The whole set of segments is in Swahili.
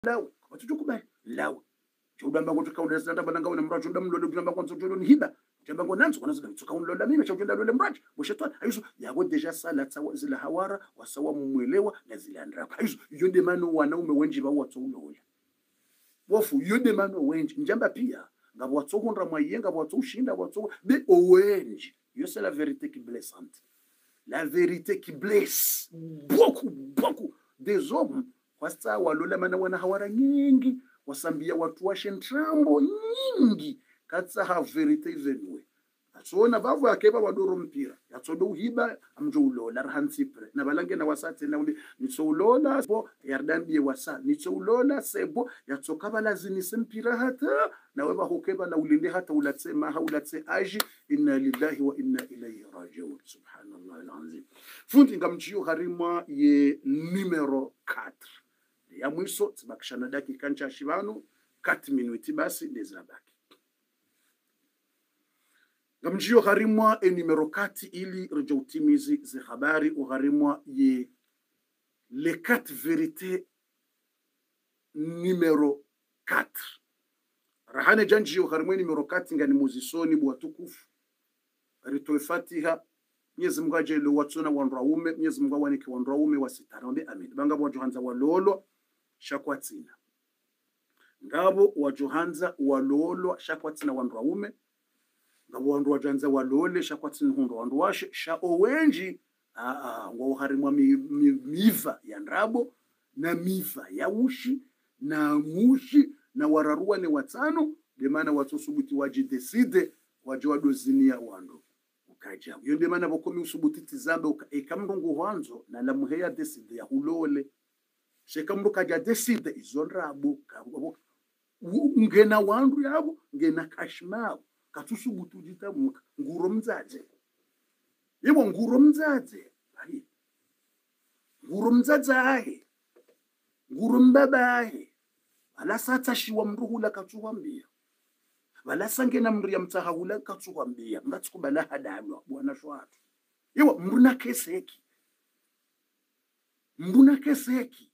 lawe watujukubali lawe chudamba ngo tukaunda ndamba nanga una mracho ndamlo ndamba ngo ntsojolo ni hiba ndamba ngo nanzo kana zika tukaunda la mimi chakunda lole mracho boshetwa ayizo yabo deja sala tsawa zila hawara wasawa mumwelewa na zila ndrako ayizo yonde mano wanaume wenji ba watsoula wofu yonde mano wenji njamba pia ngabo watsokondra mwaye ngabo watsoshinda watso be owenji yo c'est la vérité qui blessante la vérité qui blesse beaucoup des hommes wasa walola mana wana hawara nyingi wasambia watu washe ntrambo nyingi katsa ha verite venwe asona bavu akeba wadoro mpira yatsodo uhiba amjoulola rahansipre na balange na wasate na undi nitsoulola bo yardambie wasa nitsoulola sebo yatsoka balazini sempira hata na weba hokeba na ulinde hata ulatsema haulatse aji inna lillahi wa inna ilayhi rajiun subhanallah alazim fundi ngamjio harimwa ye numero 4 ya mwiso tibakishana dakika ncha shibano 4 minuti basi ndezabaki ngamjio harimwa numero 4 ili rejo utimizi ze habari uharimwa ye les 4 vérités numero 4 rahane janjio harimwa numero 4 ngani muzisoni bwatukufu ritoe fatiha Mwenyezi Mungu aje lo watsona wanraume Mwenyezi Mungu awanike wanraume wasitarambe amen banga bwa Johanza walolo shakwatsina ngabo wa Johanza walolo shakwatsina wanraume ngabo wandu wajanza walole shakwatsina hundo wandu washe sha owenji ngo harimwa miva ya ndrabo na miva ya ushi na mushi na wararua ne watano de maana watosubuti waji decide wajwa dozinia wandu kaja yonde mana bokomi usubutiti zambe ekamrungu hwanzo na la muheya decide ya hulole shekamru kaja decide izonrabo kabo ngena wandu yabo ngena kashmao katusubutu jitamuka nguro mzaze yebo nguro mzaze ayi nguro mzaze ayi nguro mbabaye alasatsa shiwa mruhula katuwambia wala sangena mri ya mtahawula katsukwambia ngatsukubala hadalwa bwana shwatu yewa mbuna keseki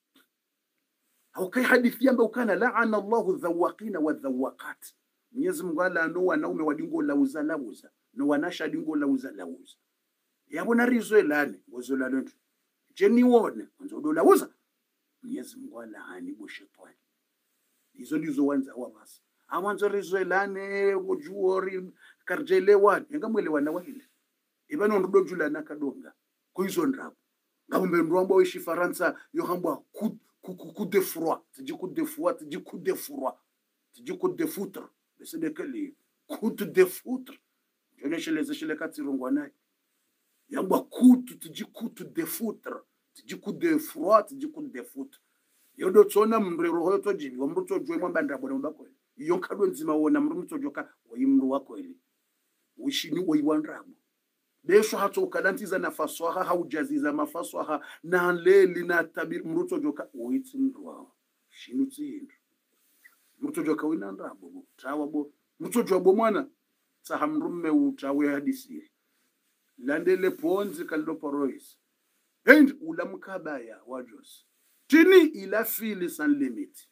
au kai hadithi amba ukana la'ana Allahu dhawaqina wa dhawaqat Mwenyezi Mungu ala no wanaume wadingo lauza no wanasha dingo lauza yabona rizwe lane ngozola lonto jeni wone nzodo lauza Mwenyezi Mungu ala hani boshetwani izo ndizo wanza wa basi amanzo rizwelane ujuori karjelewan ngamwelewana wahile ibano ndo jula nakadonga kuizo ndrabo ngabombe ndwambo wishi Faransa yo hambwa coup de froid tiji coup de froid tiji coup de froid tiji coup de foutre c'est de quel coup de foutre je ne chez les katirongwa naye yambwa coup tiji coup de foutre tiji coup de froid tiji coup de foutre yodo tsona mrero hoyo tojibi wamruto jwe mwamba ndrabo mbako yonkadwe nzima wona mrumto joka wayimru wako eli wishini wayiwandrabo besho hato ukalantiza na faswaha haujaziza mafaswaha na leli na tabir mruto joka witsi mrwa shinu tsindu mruto joka wina ndrabo tawa bo mruto jobo mwana sahamrumme utawe hadisi landele ponzi kaldo porois and ulamkabaya wajos tini ila fili san limit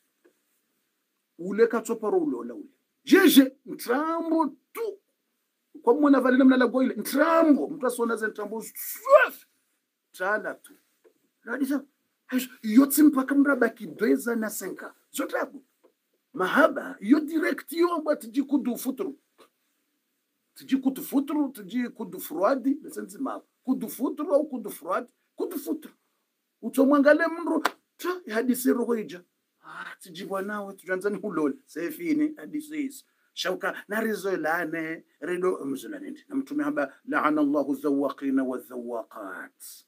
ule katsoparo ulola ule jeje ntrambo tu kwa mwana vale namna la goile ntrambo mtu asona ze ntrambo swaf tala tu radisa yotsi mpaka mraba kibeza na senka zotabu mahaba yo direct yo mbati jikudu futru tijikudu futru tijikudu froidi lesenzi ma kudu futru au kudu froidi kudu futru utomwangale mro ta hadisi rohoija tijibwa nawe tujanzani hulole sefini hadisi shauka narizolane redo mzulani na mtume haba la'ana Allahu dhawaqina wa dhawaqat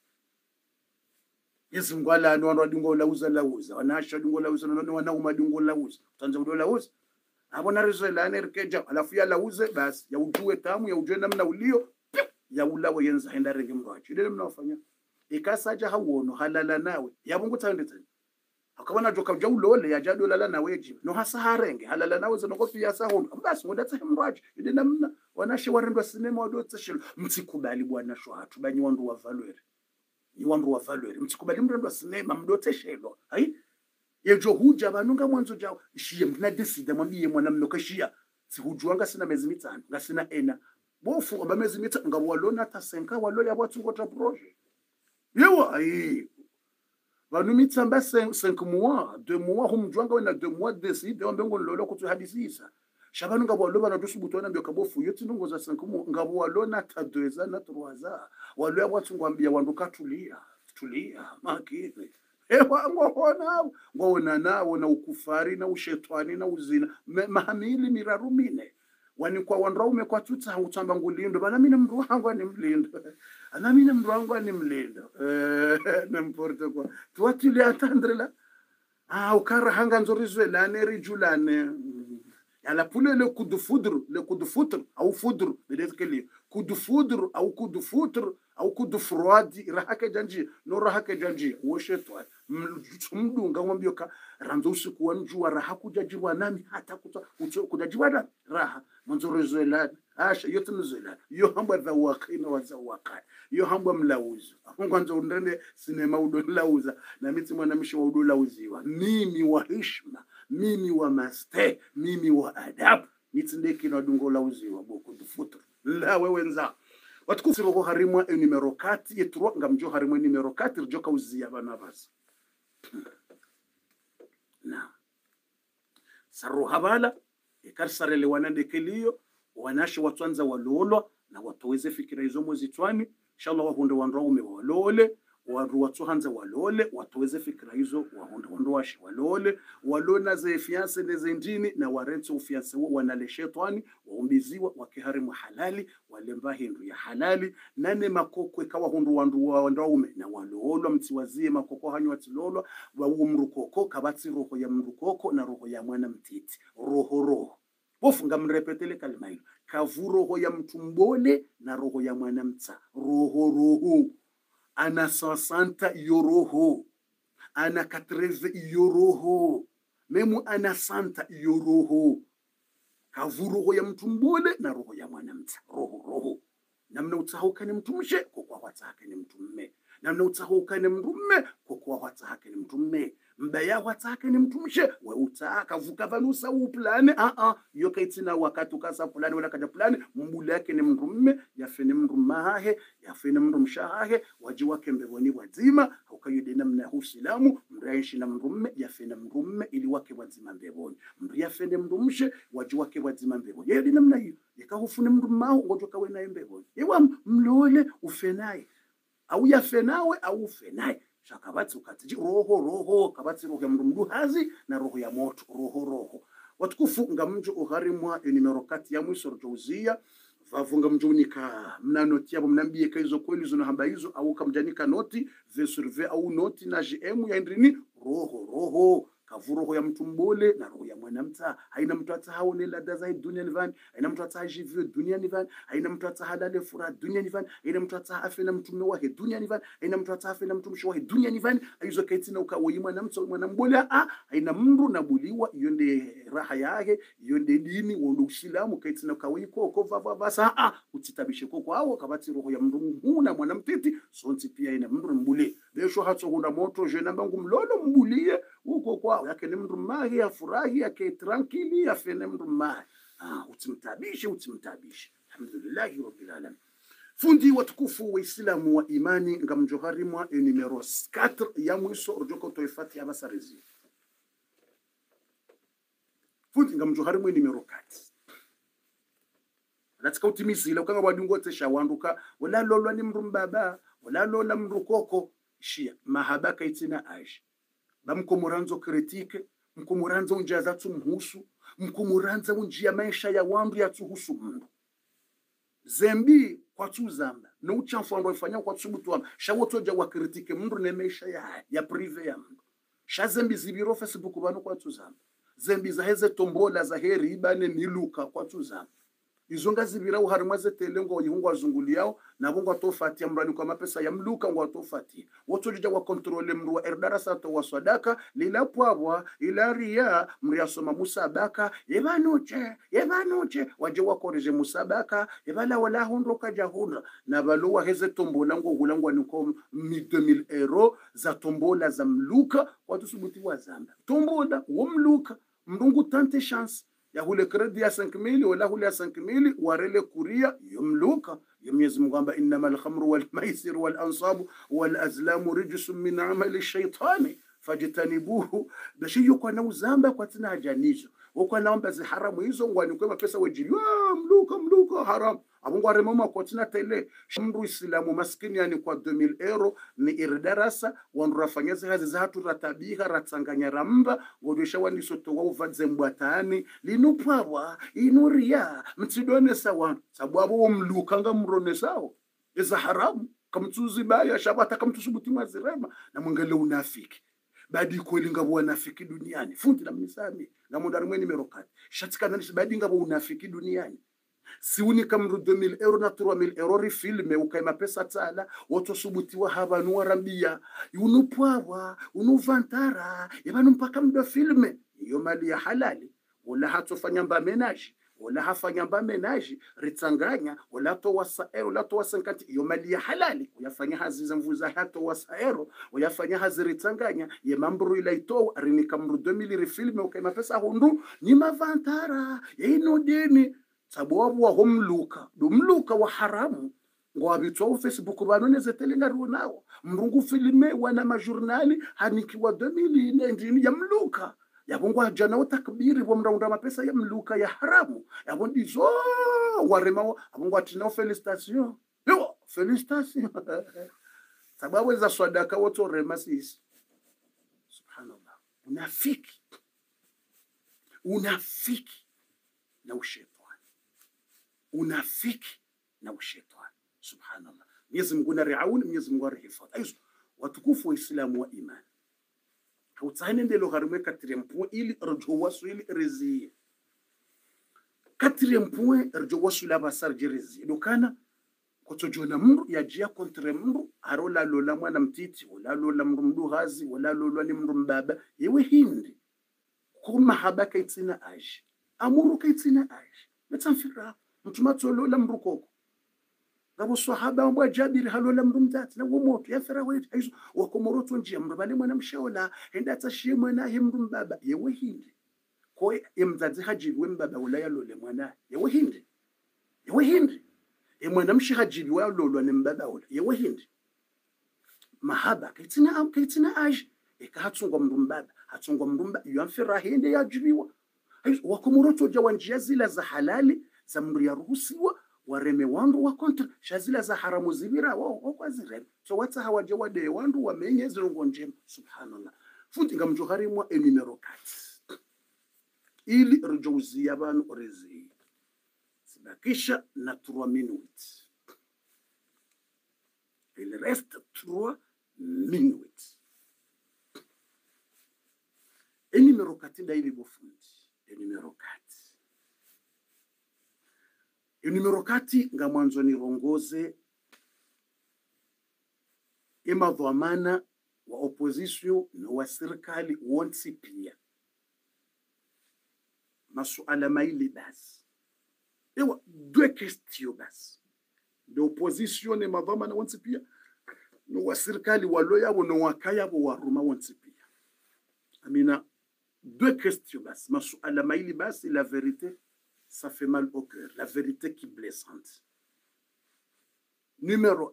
yezungwala anu wadingo lauza wanasha dingo lauza wanauma dingo lauza tanza udo lauza abona rizolane rikeja alafu ya lauze basi ya ujue tamu ya ujue namna ulio ya ulawe yenza henda renge mwachi ile mnafanya ikasaja hawono halala nawe yabungu tandete akabona joka jawulole ya jado lala nawe jibe no hasaharenge halala nawe zinokofi ya sahono basi ngodatse mwachi ile namna wanashe warendwa sinema wadotse shilo mtsikubali bwana shwatu banyi wandu wa valeur mtsikubali mrendwa sinema mdotse shilo hai yejo huja banunga mwanzo jao shia mna decide mwambie mwanamume kashia sihujuanga sina miezi mitano ngasina ena bofu aba miezi mitano ngabo walona tasenka walo ya watu ngota projet yewa ai banu mitsamba 5 mois 2 mois humjuanga wena 2 mois decide ombengo lolo kutu hadisisa shabanu ngabo walo bana dusubutona mbyo kabofu yote ndongo za 5 mois ngabo walona ta 2 ans na 3 ans walo ya watu ngwambia wanduka tulia makini ewa ngona nawo na ukufari na ushetwani na uzina mahamili mirarumine wani kwa wanraume kwa tuta utamba ngulindo bana mimi mndu wangu ni mlindo ana mimi mndu wangu ni mlindo n'importe quoi toi tu les attendre là ukara hanga nzorizwe la neri julane yala pule le coup de foudre au foudre peut-être que le coup de foudre au coup de foudre au coup de froid rahake janji no rahake janji woshetwa mdunga ngambio ka ranzo usiku wanjua raha kujajirwa nami hata kujajirwa raha manzorezela asha yote mzela yo hamba za wakina wa za wakai yo hamba mlauzo kwanza ndende sinema udo lauza na miti mwanamishi wa udo lauziwa mimi wa heshima mimi wa maste mimi wa adabu nitindeki na dungo lauziwa boko dufuto la wewe nza watukufu roho harimwa numero 4 yetro ngamjo harimwa numero 4 rjoka uzia bana basi na saru habala ikarsarele wanande kelio wanashi watwanza walolwa na watoweze fikira hizo mwezi twani inshallah wahunde wanraume walole watuhanza walole watoweze fikira hizo wahunde washi walole walona ze fiance neze ndini na warenzo ufiance wanale shetani waumbiziwa wakiharimu halali walemba hindu ya halali nane makoko ikawa hundu wanraume na walolwa mtiwazie makoko hanyu watilolwa wa umrukoko kabati roho ya mrukoko na roho ya mwana mtiti roho bofu ngamrepetele kalima hilo kavu roho ya mtumbole na roho ya mwanamta roho ana 60 yoroho ana 80 yoroho memu ana 100 yoroho kavu roho ya mtumbole na roho ya mwanamta roho namna utahuka ni mtumshe kwa wataka ni mtumme namna utahuka ni mtumme kwa wataka ni mtumme mbaya wataka ni mtumshe we utaka vuka vanusa uplane yo kaitina wakati ukasa fulani wala kaja fulani mbule yake ni mrumme yafene mrumahe yafene mrumshahe waji wake mbevoni wazima haukayude namna husilamu mraishi na mrumme yafene mrumme ili wake wazima mbevoni mru yafene mrumshe waji wake wazima mbevoni yeye namna hiyo yakahufune mrumaho ngotoka we naye mbevoni yewa mlole ufenaye au yafenawe au ufenaye shakabatsi ukatiji roho kabatsi roho ya mrumdu hazi na roho ya moto roho watukufu ngamjo uharimwa numero 4 ya mwisho rjouzia vavunga mjonika mna noti yabo mnambie kaizo kweli zo hamba hizo au kamjanika noti ve survey au noti na GM ya ndrini roho kavuro ya mtumbole na roho ya mwanamta haina mtu atahaone ladha za dunia nivani haina mtu atahajivyo dunia nivani haina mtu atahalale furaha dunia nivani haina mtu atahafe na mtume wake dunia nivani haina mtu atahafe na mtumishi wake dunia nivani aizo kaitina ukawoyi mwanamta mwanambole haina mndu nabuliwa yonde raha yake yonde dini wondo usilamu kaitina ukawoyi ko vava utitabishe ko hao kabati roho ya mndu na mwanamtiti sonti pia ina mndu mbule besho hatso hunda moto je namba ngumlolo mbulie uko kwa yake ni mndu mahi ya furahi yake tranquili ya fene mndu mahi utimtabishe alhamdulillah rabbil alamin fundi watukufu wa islamu wa imani ngamjoharimwa numero 4 ya mwiso urjoko toifati ya basarizi fundi ngamjoharimwa numero 4 natika utimizile ukanga wadungo tesha wanduka wala lolwa ni mndu mbaba wala lola mndu koko shia mahabaka itina aish bamkomuranzo kritike mkomuranzo unjaza tumhusu mkomuranza unjia maisha ya wandu ya tuhusu mndu zembi kwa tuzamba no uchanfu ndo ifanya kwa tsubutu shawotoja wa kritike mndu ne maisha ya prive ya mndu shazembi zibiro Facebook bano kwa tuzamba zembi za heze tombola za heri ibane niluka kwa tuzamba izo ngazi birau harimwaze telengo yihungu azunguliao na bongo atofati amrani kwa mapesa ya mluka ngo atofati woto lija wa kontrole mru wa erdarasa to wa sadaka lila pwabwa ila ria mriasoma musabaka yebanuche waje wakoreje musabaka yebala wala honroka jahunra na balowa heze tombola ngo hulangwa niko 2000 euro za tombola za mluka watu subuti wa zamba tombola wa mluka mrungu tante chance ya hule kredi ya 5,000 wala hule ya 5,000 warele kuria yumluka Mwenyezi Mungu amba innamal khamru wal maisir wal ansabu wal azlamu rijsun min amali shaitani fajtanibuhu bashi yuko na uzamba kwa tina hajanizo wako naomba zi haramu hizo ngwani kwa pesa wajili mluka haram abungu aremoma kwa tina tele mru islamu maskini yani kwa 2000 euro ni irdarasa wanrafanyeze hazi zatu ratabiha ratsanganya ramba ngodesha wanisoto wa uvadze mbwatani linupwawa inuria mtidone sawa sababu mluka nga mrone sawa iza haramu kamtuzi baya shabata kamtusubuti mazirema na mwangele unafiki badi kweli ngabo wanafiki duniani fundi na mnisami na mondari mweni merokati shatika nanishi badi ngabo unafiki duniani siuni kamru 2000 euro na 3000 euro rifilme ukaima pesa tala woto subutiwa haba nuwa rambia unupwawa unuvantara yabanu mpaka mdo filme iyo mali ya halali wala hatofanya mba menaji wala hafanya mba menaji ritanganya wala to wasa euro wala to wasankati iyo mali ya halali uyafanya hazi za mvuza hato wasa euro uyafanya hazi ritanganya ye mambru ila ito rini kamru 2000 rifilme ukaima pesa hundu ni mavantara ya ino dini sababu wa dumluka wa haramu ngwabitwa Facebook banoneze telenga runao mrungu filme wana majurnali hanikiwa 2000 ya mluka yabongwa jana utakbiri wa mraunda mapesa ya mluka ya haramu yabondizo warema abongwa tina felicitation yo felicitation sababu za sadaka woto remasisi subhanallah unafiki na ushetani unafiki na ushetani subhanallah Mwenyezi Mungu na riauni Mwenyezi Mungu arihifadhi aizo watukufu wa Islamu wa imani hautsaine ndelo harume 4 point ili rjo wasu ili rezi 4 point rjo wasu la basar jerizi dokana kutojona mru yajia kontre mru arola lola mwana mtiti wala lola mru hazi wala lola ni mru mbaba yewe hindi kuma habaka itina aji amuru kaitina aji metamfira mtumato lola mrukoko ngabo sahaba wa Jabir halola mrumzati na womoto ya farawet aizo wakomoroto njia mrabale mwana mshaola henda tashimwe na himrum baba yewe hindi ko imzazi hajibi wembaba wala yalole mwana yewe hindi mwana mshi hajibi wa lolo ne mbaba wala yewe hindi mahaba kaitina aji ikahatsungwa mrumbaba hatsungwa mrumba yamfira hindi yajibiwa aizo wakomoroto jawanjia zila za halali za mri ya ruhusiwa wareme wandu wa kontra shazila za haramu zibira wao kwa zireme so wata hawaje wade wandu wamenye zirongo njema subhanallah futi ngamjohari mwa numero 4 ili rujouzi abantu orezi sibakisha na 3 minutes il reste 3 minutes numero 4 daili bofundi numero 4 numero 4 nga mwanzo ni rongoze ima dhamana wa opposition na wa serikali wonsi pia masuala maili basi ewa 2 question basi de opposition na madhamana wonsi pia na wa serikali waloya na wakaya wa Roma wonsi pia amina 2 questions basi masuala maili basi la vérité ça fait mal au cœur. La vérité qui est blessante. Numéro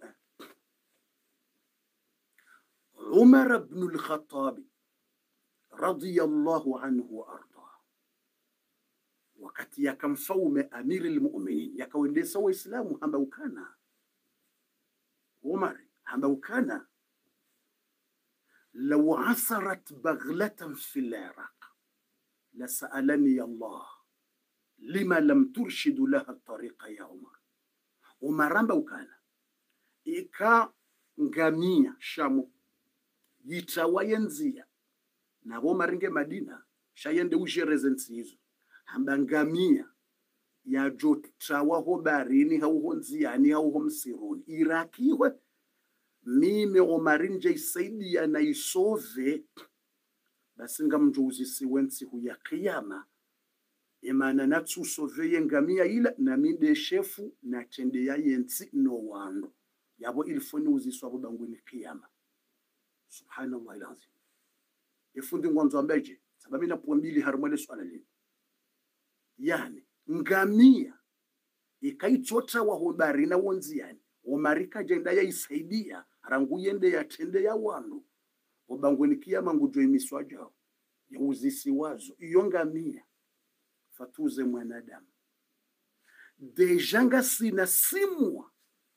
1. Omar ibn al-Khattab radiyallahu anhu wa arda. Wakati yakamfaume amiri al-mu'minin yakawendesa waislamu hambaukana. Omar hambaukana. لو عثرت بغلة في العراق لسألني الله لما لم ترشد لها الطريق يا عمر umaramba ukana ika ngamia shamu yitawayenzia nabo maringe Madina shayende usherezensi hizo hamba ngamia ya jotawa ho barini hauho nziani hauho msiruni irakiwe mime omarinje isaidia na isove basi ngamjuzi siwensi huya kiyama emana natsusoveye ngamia ila na minde shefu na tende ya yensi no wando yabo ilifoni uziswa bangwini kiyama. Subhanallah ilazim. Ifundi ngwanzo ambeje sababu inapoambili harumale swala lile yani ngamia ikaitota wa hodari na wonziani omarika jenda ya isaidia rangu yende ya tende ya wandu obangweni kiyama ngujo imiswa jao ya uzisi wazo iyo ngamia fatuze mwanadamu dejanga sina simwa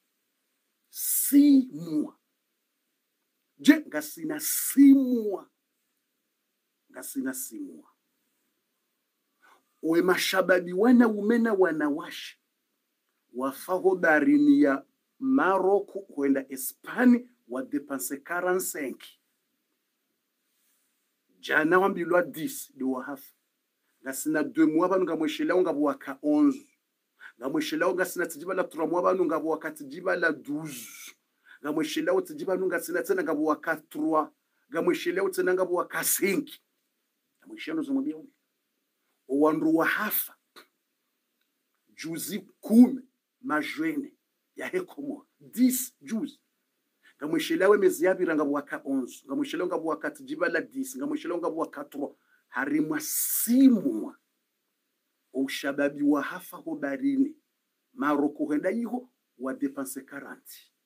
je ngasina simwa we mashababi wana umena wanawashi wafaho barini ya Maroko kwenda Espani wa depanse 45 jana wambilwa 10 do wahafa ngasina 2 mois banu ngamweshela ngabwaka 11 ngamweshela ngasina tijibala 3 mois banu ngabwaka tijibala 12 ngamweshela tijibala ngasina tena ngabwaka 3 ngamweshela tena ngabwaka 5 ngamweshela zomwambia owandu wahafa juzi 10 majwene ya hekomo 10 juzi ngamweshelawe mezi yabira ngabwaka 11 ngamweshela ngabwaka tijibala 10 ngamweshela ngabwaka 3 harimwa simwa ushababi wa hafa ho barini Maroko henda yiho wa depanse 40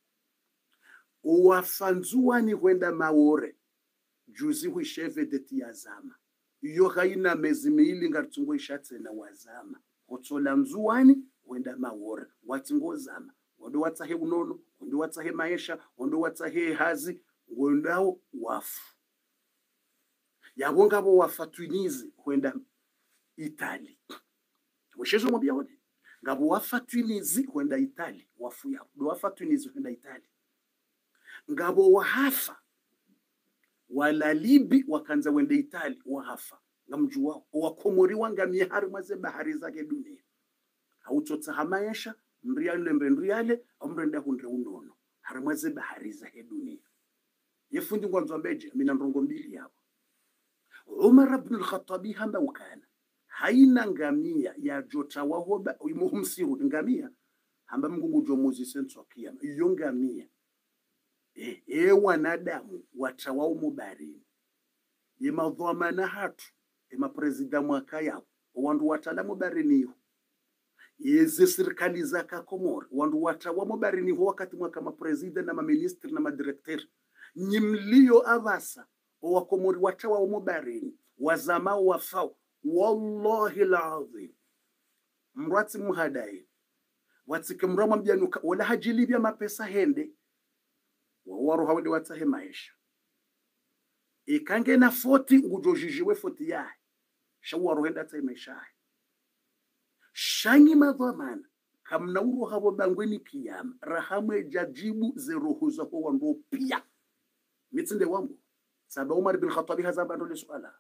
uwafanzuani hwenda maore juzi huisheve deti ya zama iyo haina mezi miili ngartungo ishatse na wazama hotola nzuani hwenda maore watingo zama wando watahe unono wando watahe maisha wando watahe hazi wandao wafu yabonga bo wafatwinizi kwenda Italy weshezo mwambia wote ngabo wafatwinizi kwenda Italy wafu yao do wafatwinizi kwenda Italy ngabo wahafa wala libi wakanza wende Italy wahafa ngamju wao wakomori wanga mihari maze bahari zake dunia hautotsa hamayesha mriale mrendiale amrenda hundre unono haramaze bahari zake dunia yefundi ngwanzo mbeje mina ndongo mbili yao Umar ibn al-Khattabi hamba ukana haina ngamia ya jota wahoba imuhumsiru ngamia hamba mgungu jomuzi senso kiyama iyo ngamia wanadamu watawao mubarini yemadhamana hatu maprezida mwaka yao wandu watalamu barini yeze serikali za Komoro wandu watawa mubarini wakati mwaka maprezida na maministri na madirektori nyimlio avasa wakomori watawa umubarini wazama wafao wallahi alazim mrati muhadai watike mrama mjanuka wala hajilibia mapesa hende wawaru hawende watahe maisha ikange na 40 ngujojijiwe 40 yae shawaru henda tahe maisha shangi madhamana kamna uru habo bangweni kiyama rahamwe jajibu zeruhuza ho wando pia mitsinde wangu sababu Umar ibn Khattabi hazamba ndo swala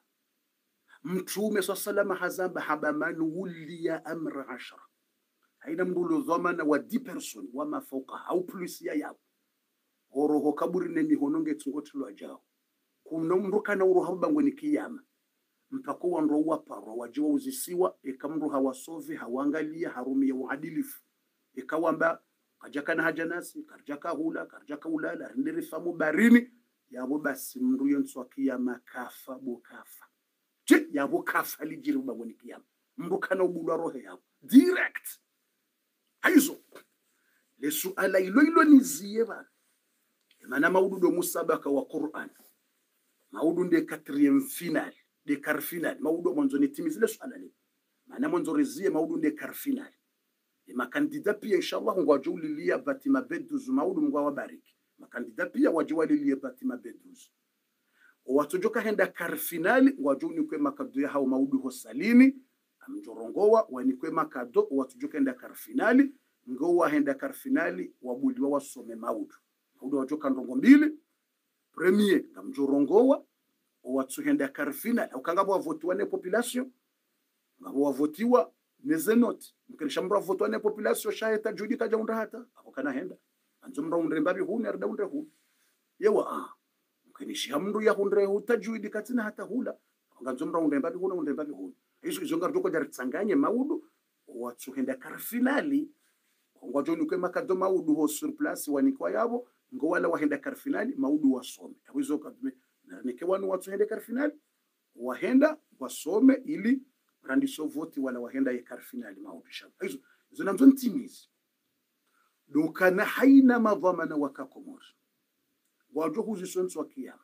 mtume sallallahu hazamba habaman wuliya amra 10 haina mbulo dhamana wa 10 person wa mafoka au plus ya yao horoho kaburi ne mihononge tungotulwa jao kumno mruka na uruha bangweni kiyama mpako wando waparo wajiwa uzisiwa ikamru hawasovi hawangalia harumi ya uadilifu ikawamba kajakana hajanasi karjaka hula karjaka ulala rindiri famu barini yabo basi mndu yonswa kiyama kafa bokafa je yabo kafa lijiru bangweni kiyama mbukana ubulwa roho yabo direct haizo le suala ilo nizie bana maana maudu musabaka wa Qur'an maudu nde 4e final de quart final maudu mwanzo ni timu zile suala lile maana mwanzo rezie maudu nde quart final makandida pia inshallah ngwajulilia batima beduzu maudu mngwa wabariki makandida pia wajiwalilie batima beduzu watujoka henda quart final ngwajuni kwe makado ya hao maudu hosalini amjorongowa wanikwe makado watujoka henda quart final ngowa henda quart final wabuliwa wasome maudu wajoka ndongo mbili premier ngamjorongowa watu henda quart final ukangabo wavotiwa ne population ngabo wavotiwa nezenoti mkirisha mra voto ne population shaeta judi kaja unda hata akokana henda anzo mra undre mbabi huni arda undre hu yewa mkinishi hamndu ya undre utajudi katina hata hula nganzo mra undre mbabi huna undre mbabi huni hizo ngarjoko jar tsanganye maudu watu henda karfinali ngwajoni kwa makado maudu ho sur place wanikwa yabo ngo wala wahenda karfinali maudu wasome hizo kadme nike wanu watu henda karfinali wahenda wasome ili randiso voti wala wahenda ya karfinali maudu shamba hizo namzo ntimizi dokana haina madhamana wakakomor wajo huzisonso wa kiyama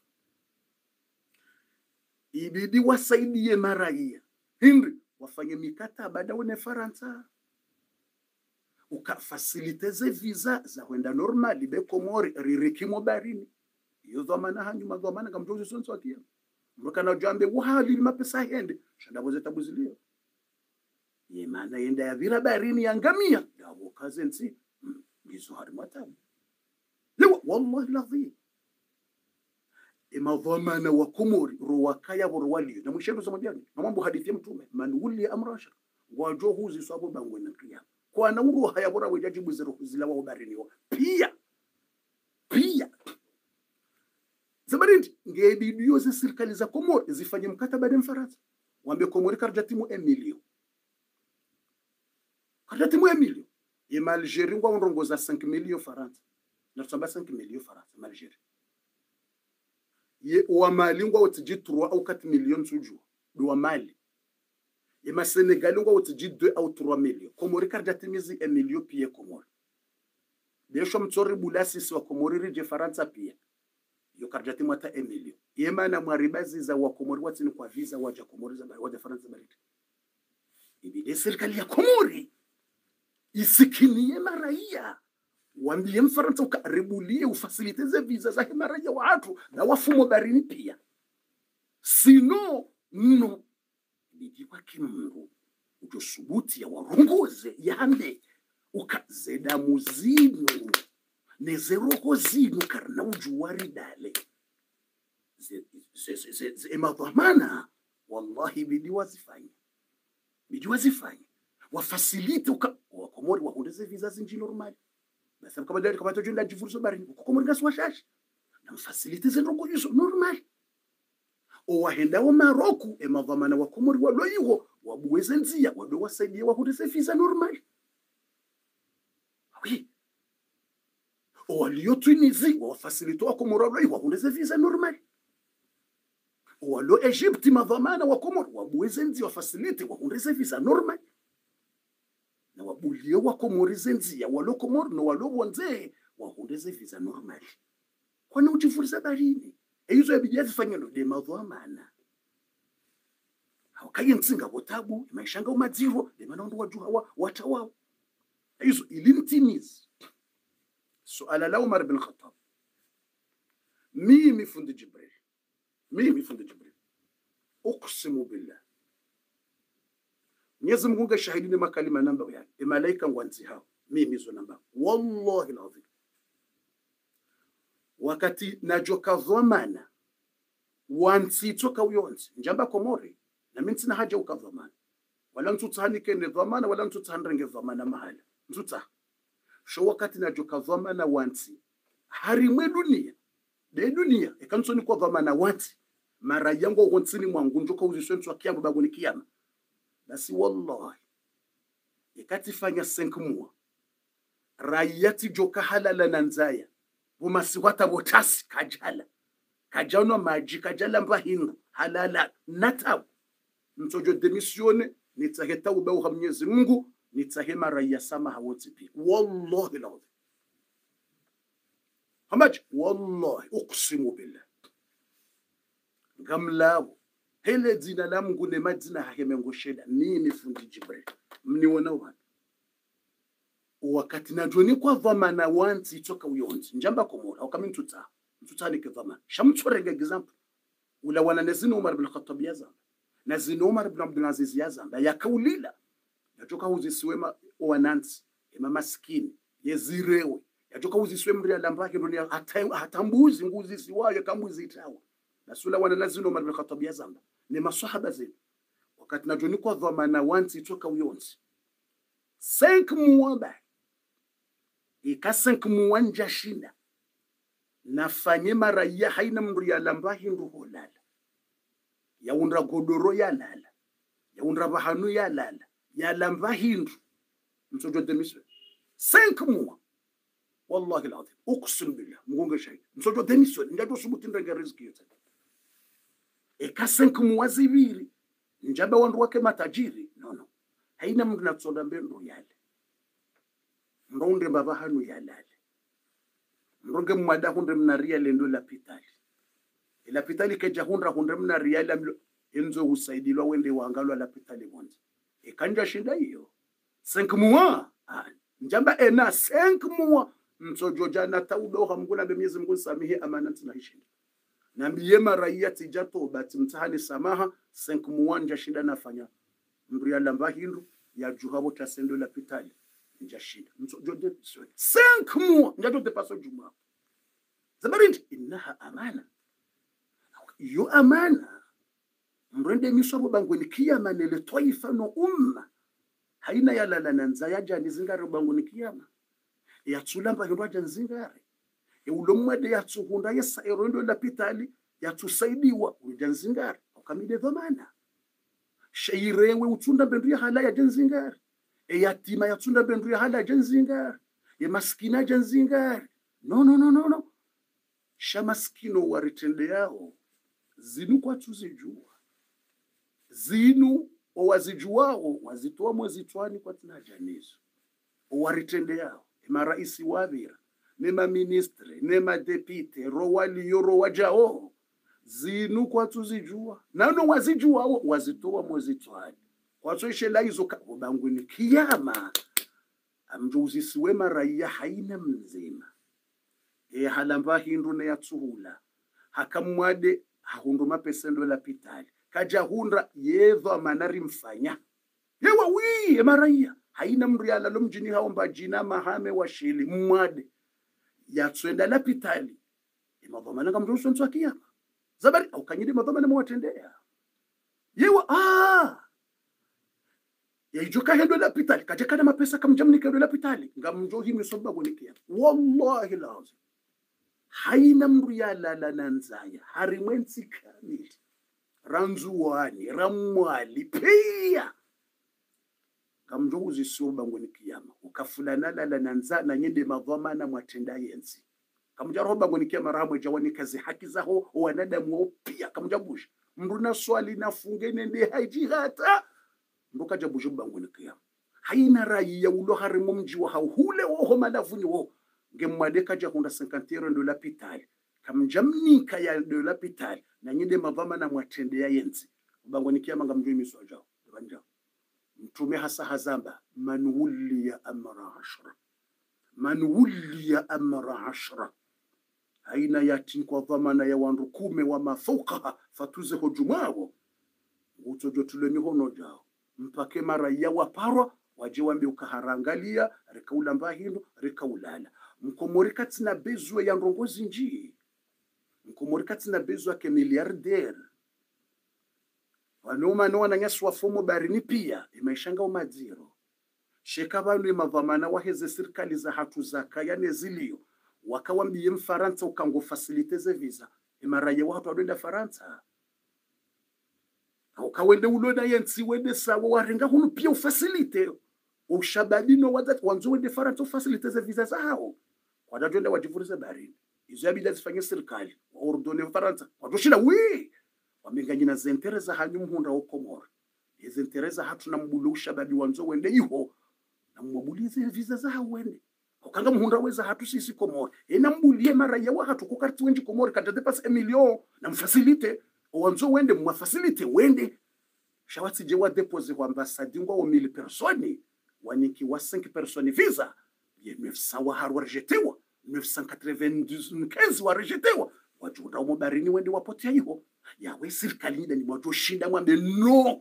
ibidi wasaidie maraia hindi wafanye mikataba dawe ne Faransa ukafasiliteze visa za kwenda normali be Komori ririkimo barini iyo dhamana hanyu madhamana kamjozi sonso akia mkana jambe wahali mapesa hende shanda zeta buzilio yemana yenda ya vira barini yangamia dawo kazensi bizo hari matabu lewa wallahi lazim madhamana wa Komori ruwakaya burwali na mshendo za majani na mambo hadithi ya mtume man wuli amrasha wajo huzi sabo bangwe na kiyama kwa na uru haya bora wajaji buzero kuzila wa barini wa pia zabarindi ngebidio za serikali za Komori zifanye mkataba na Faransa waambie Komori karjatimu 1 million ya Algeria ngwa ndongoza 5 million Faransa na tsamba 5 million Faransa Algeria ye wa Mali ngwa utiji 3 au 4 million suju do Mali ye ma Senegal ngwa utiji 2 au 3 million Komori karjatimizi 1 million pia Komori besho mtsori bulasi si wa Komori rije Faransa pia yo karjatimu hata 1 million ye maana mwaribazi za wa Komori watini kwa visa waja Komori za waja Faransa baridi ibide serikali ya Komori isikinie maraia waambie Mfaransa ukaribulie ufasiliteze visa za maraia wa watu na wafumo barini pia sino no bidiwa kimungu ujosubuti ya warongoze yande ukazeda muzino nezeroko zinu karna ujuwari dale emadhamana wallahi bidiwa zifanye wafasilite wa Komori wahondeze visa zinji normali basi kama dali kama tojenda jifurso barini Komori gaswa shashi na mfasilite zinrogo hizo normali o wahenda wa Maroku emadhamana wa Komori waloyiho wabuweze nzia wado wasaidie wahondeze visa normali oui o walio Tunisie wafasilite wa Komori waloyiho wahondeze visa normali o walo Egypte madhamana wa Komori wabuweze nzia wafasilite wahondeze visa normali na wabulio wa Komori zenzi walo Komori no walo wanze wahondeze visa normali kwa na uchifurisa barini hizo yabidi zifanye ndo de madhamana haukaye nsinga botabu maishanga umadziro de manondo wajuha watawa hizo ilintimiz suala la Umar bin Khattab mimi fundi Jibril uqsimu billah Mwenyezi Mungu shahidini makalima namba yani malaika ngwanzi hao mimi zo namba wallahi alazim wakati najoka dhamana wansi toka uyonzi njamba Komori na mimi sina haja ukadhamana wala mtuthanike ni dhamana wala mtuthandrenge dhamana mahala mtuta sho wakati najoka dhamana wansi harimwe dunia ekansoni kwa dhamana wansi mara yangu wonsini mwangu njoka uziswentswa kiyambo bagoni kiyama basi wallahi ikatifanya 5 mois rayati joka halala nanzaya bumasi wata botasi kajano maji kajala mbahindu halala natabu mtojo demisione nitaheta ubau ha Mwenyezi Mungu nitahema raya sama hawoti pia wallahi la hamaj wallahi uqsimu billah gamlawo hele dina la Mungu ne madina hakemengo sheda mimi fundi Jibril mniona wana wakati najoni kwa dhamana wanti toka uyonzi njamba Komori au kama mtutani ke dhamana shamtsorega example ula wana nazino Umar bin Khattab yazamba nazino Umar bin Abdul Aziz yazamba yakaulila yatoka uzisiwema wanansi maskini yezirewe yatoka uzisiwema mri alambake ndo hatambuzi nguzi siwayo kambuzi itawa nasula wana nazino Umar bin Khattab yazamba ni maswahaba zetu wakati najoni kwa dhamana wanti toka uyonzi 5 mois ba ika 5 mois nja shinda nafanye maraya haina mndu ya lamba hindu holala ya undra godoro ya lala ya undra bahanu ya lala ya lamba hindu msojo demiswe 5 mois wallahi alazim uqsim billah mungu shahid msojo demiswe ndato subuti ndanga riziki yote eka 5 mois zibiri njaba wandu wake matajiri no haina mndu natsonda mbendo yale ndonde baba hanu yalale ndonge mwada hunde mnaria lendo la pitali ila pitali keja hunde mnaria la enzo husaidilwa wende wangalwa la pitali bonza ekanja shinda hiyo 5 mois njamba ena 5 mois msojo jana taudo mgula be miezi mgul samihi amana tina hishinda nambiye maraia tijato bati mtahani samaha 5 mois nja shinda nafanya mria lamba hindu ya juhabo tasendo la pitali njashida msojo 5 mois njato depaso juma zabarinti innaha amana yo amana mrende misobo bangweni kiyama nele taifa no umma haina yalala nanza yaja nizingare bangweni kiyama yatsulamba hirwaja nzingare ulomwede yatsuhunda yesa erondo la pitali yatusaidiwa uja nzingare ukamide dhamana shairewe utunda bendu ya hala ya nzingare yatima yatsunda bendu ya hala nzingare maskina nzingare no shamaskino waritende yao zinu kwa tuzijua zinu owazijuao wazitoa mwezitwani kwa tinajanizo waritende yao maraisi wavira nema ministre nema depute rowali yoro wajao zinu kwa tuzijua nano wazijuao wazitoa mwezitwani kwa tuishe la hizo kabanguni kiyama amjuzi siwe maraia haina mzima halamba hindu na yatsuhula hakamwade hahundu mapesendo la pitali kaja hundra yedho amanari mfanya yewa wii maraia haina mriala lo mjini haomba jina mahame wa shili mwade yatsuenda la pitali madhamana kamruhusu mtu akiyama zabari au kanyidi madhamana mwatendea yewa yajuka hendo la pitali kaja kana mapesa kamjamni kendo la pitali ngamjo himi soba gonikia wallahi lazim haina mriala la nanzaya harimwensi kamili ranzuwani ramwali pia kamjo uzisoba ngoni kiyama ukafulana la nanza na nyende madhamana mwatenda yenzi kamja roba ngoni kiyama ramwe jawani kazi haki zaho wanadamu pia kamja busha mruna swali nafunge nende haiji hata ndoka jabusha ngoni kiyama haina raia ulo harimo mji wa hule wo malavuni wo ngemwadeka ja hunda 50 dola pitali kamjamnika ya dola pitali na nyinde madhamana mwatende ya yenzi ngoni kiyama ngamjo miswaja banja mtume hasa hazamba man wulliya amra 10 haina yatin kwa dhamana ya wandu 10 wa mafauka fatuze hujumao utojo tuleni hono jao mpake mara ya waparwa waje wambe ukaharangalia rekaula mbahindo rekaulala mkomorika tina bezwe ya ndongozi nji mkomorika tina bezwe ke miliardaire wanoma no wananyaswa fomo barini pia imaishanga umadziro sheka bantu imavamana waheze serikali za hatu zaka yani zilio wakawambie mfaransa ukango facilite visa imaraye watu wadenda faransa ukawende uloda yensi wende sawa warenga hunu pia ufacilite ushabadino wanzo wende faransa ufacilite visa zao kwa dadwenda wajifuriza barini izo yabida zifanye serikali waordone faransa wadoshina wii wamenganyina zentereza hanyu mhunda wa Komoro zentereza hatu na mbulusha babi wanzo wende iho na mwabulize visa za wende ukanga mhunda weza hatu sisi Komoro na mbulie mara ya hatu kukarti wenji Komoro kadade pas 1 million na mfacilite wanzo wende mwafacilite wende shawati jewa depose kwa ambasadi ngwa wa 1000 personi waniki wa 5 personi visa ye 900 wa haru rejetewa 992 wa rejetewa wajunda umobarini wende wapotea iho yawe serikali nida ni mwajo shinda mwambe no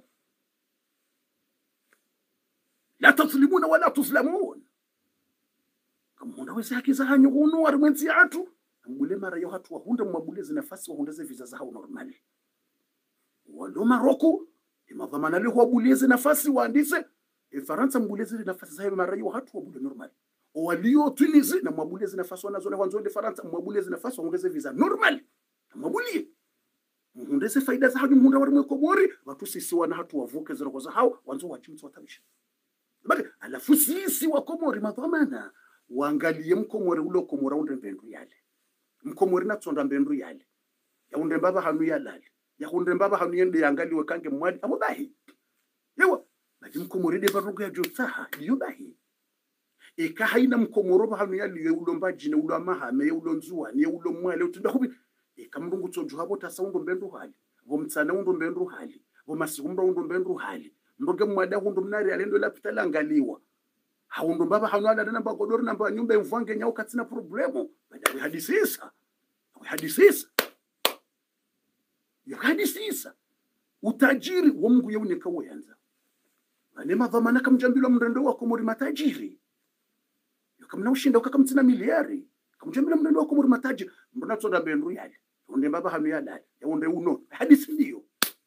la taslimuna wala tuzlamun kama weza haki za hanyu hunu warimwenzi atu mbule mara yo hatu wahunda mwabule zinafasi wahundeze visa za hao normali walo Maroko Madhamana leo wabulize nafasi waandise Faransa mbulize nafasi za mara hiyo hatu wabule normal walio Tunisia na mwabulize nafasi wanazole wanzole Faransa mwabulize nafasi waongeze visa normal mwabulie mhundeze faida za hadi mhunda warimwe Komori watu sisi wana hatu wavuke zero kwa hao wanzo wajimtu watabisha bali alafu sisi wa Komori madhamana waangalie mkomori ulo Komora unde mbendu yale mkomori na tsonda mbendu yale ya unde baba hanu yalale ya hunde baba hanu yende yangaliwe kange mwali amudahi yewa lakini mkomori de barugo ya jotaha yudahi eka haina mkomoro ba hanu yali ulomba jine ulo mahame ulo nzuwa ni ulo mwale utunda hubi eka mrungu tsoju habo tasaundo mbendu hali bomtsana undo mbendu hali bomasikumba undo mbendu hali ndoge mwada undo mnari alendo la pitala angaliwa haundo baba hanu ala namba godoro namba nyumba mvange nyao katina problemo bada hadisisa yakadisisa utajiri wa Mungu yauneka wayanza anema dhamana kamjambilo mrendo wa Komori matajiri yakamna ushinda ukakamtina miliari kamjambilo mrendo wa Komori matajiri mbona tsonda mbendu yale unde baba hanu yale yaunde uno hadisi ndio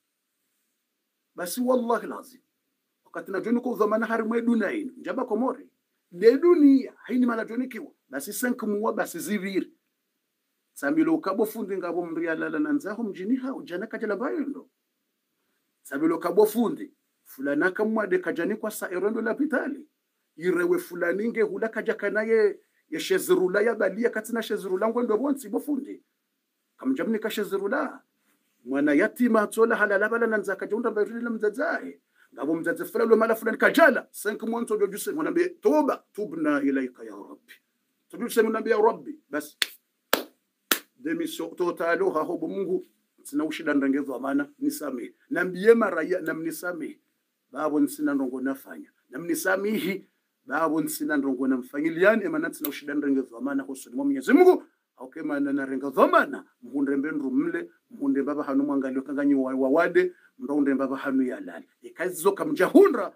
basi wallahi lazim wakati na joni ko dhamana harimwe dunaini njaba Komori de dunia haini mala joni kiwa basi 5 muwa basi ziviri Samilo ukabo fundi ngabo mrialala nanzaho mjini hao jana kajala bayo ndo Samilo kabo fundi fulana kamwade kajani kwa saerondo la pitali irewe fulani nge hula kajaka naye ya shezirula ya balia katina shezirula ngwendo bonsi bofundi kamjamni ka shezirula mwana yatima tola halala bala nanzaka jonda bayrile mzazae ngabo mzaze fulani mala fulani kajala 5 monto dojuse mwana be toba tubna ilaika ya rabbi tubuse mwana ya rabbi bas demission totalo ha hobo Mungu sina ushida ndangezo amana nisamee nambiye maraya namnisamee babo nsina ndongo nafanya namnisamihi babo nsina ndongo namfanyiliani emana sina ushida ndangezo amana hosoni mwa Mwenyezi Mungu aukema na renga dhamana mhunde mbendu mle mhunde baba hanu mwangalio kanganyi wawade mronde baba hanu yalali ikazi zoka mjahundra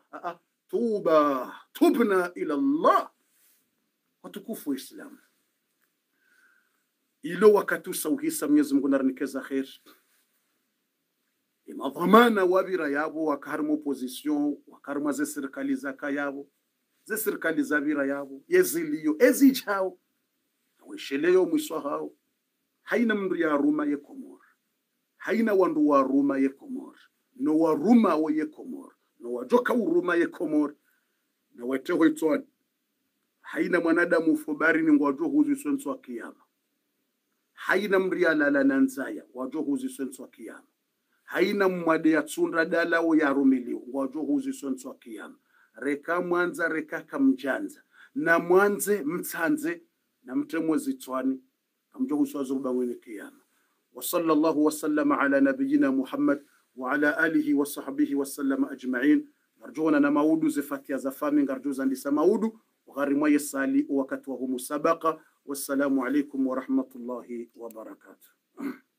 tubna ila Allah watukufu Islam ilo wakati usauhisa Mwenyezi Mungu nanikeza khair imadhamana wabira yabo wakarmu opposition wakarmu ze serikali zaka yabo ze serikali zabira yabo yeziliyo ezijao wesheleyo mwiswa hao haina mndu ya Ruma ye Komor haina wandu wa Ruma ye Komor no wa Ruma wa ye Komor no wajoka uruma ye Komor na weteho itwani haina mwanadamu fobari ni ngwajo huzu sonso wa kiyama haina mriala la nanzaya wajo huzi sonso wa kiyama haina mwade ya tsundra dala o ya rumili wajo huzi sonso wa kiyama reka mwanza reka kamjanza na mwanze mtsanze na mtemwe zitwani kamjo huswazo bangwene kiyama wa sallallahu wa sallama ala nabiyina Muhammad wa ala alihi wa sahbihi wa sallama ajma'in narjuna na maudu zifatia za fami ngarjuza ndisa maudu وغارموا يسالي وقت وهم سبق والسلام عليكم ورحمة الله وبركاته